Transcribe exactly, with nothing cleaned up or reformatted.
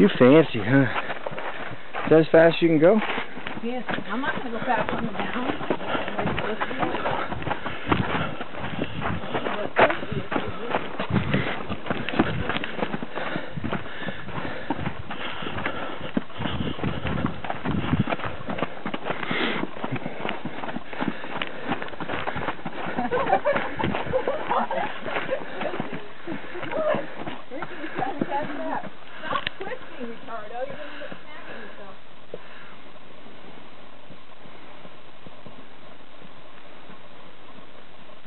You fancy, huh? Is that as fast as you can go? Yes, I'm not going to go fast on the down.